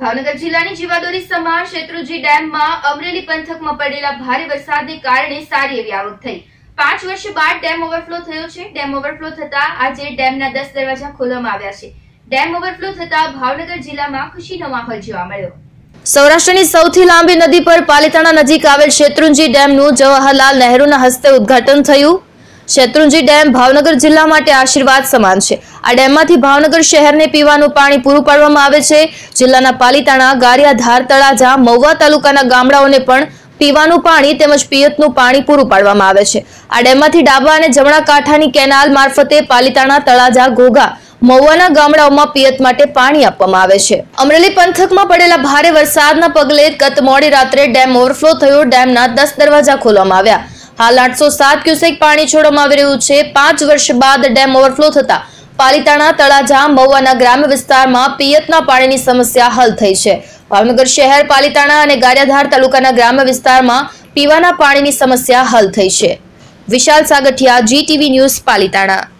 ભાવનગર જિલ્લાની જીવાદોરી સમાન શેત્રુંજી ડેમમાં અમરેલી પંથકમાં પડેલા ભારે વરસાદને કારણે સારી એવી આવક થઈ। 5 વર્ષ બાદ ડેમ ઓવરફ્લો થયો છે। ડેમ ઓવરફ્લો થતા આજે ડેમના 10 દરવાજા ખોલવામાં આવ્યા છે। ડેમ ઓવરફ્લો થતા ભાવનગર જિલ્લામાં ખુશીનો માહોલ જોવા મળ્યો। સૌરાષ્ટ્રની સૌથી લાંબી નદી પર પાલીતાણા નજીક આવેલ શેત્રુંજી ડેમનું જવાહરલાલ નહેરુના હસ્તે ઉદ્ઘાટન થયું। શેત્રુંજી ડેમ ભાવનગર જિલ્લા માટે આશીર્વાદ સમાન છે। આ ડેમમાંથી ભાવનગર શહેરને પીવાનું પાણી પૂરું પાડવામાં આવે છે। જિલ્લાના પાલીતાણા, ગારિયાધાર, તળાજા, મહુવા તાલુકાના ગામડાઓને પણ પીવાનું પાણી તેમજ પિયતનું પાણી પૂરું પાડવામાં આવે છે। આ ડેમમાંથી ડાબા અને જમણા કાંઠાની કેનાલ મારફતે પાલીતાણા, તળાજા, ઘોઘા, મહુવાના ગામડાઓમાં પિયત માટે પાણી આપવામાં આવે છે। અમરેલી પંથકમાં પડેલા ભારે વરસાદના પગલે ગત મોડી રાત્રે ડેમ ઓવરફ્લો થયો। ડેમના 10 દરવાજા ખોલવામાં આવ્યા। હાલ 807 ક્યુસેક પાણી છોડવામાં આવી રહ્યું છે। 5 વર્ષ બાદ ડેમ ઓવરફ્લો થતા પાલીતાણા, તળાજા, મહુવાના ગ્રામ્ય વિસ્તારમાં પિયતના પાણીની સમસ્યા હલ થઈ છે। ભાવનગર શહેર, પાલીતાણા અને ગારિયાધાર તાલુકાના ગ્રામ્ય વિસ્તારમાં પીવાના પાણીની સમસ્યા હલ થઈ છે। Vishal Sagathiya, GTV news, Palitana.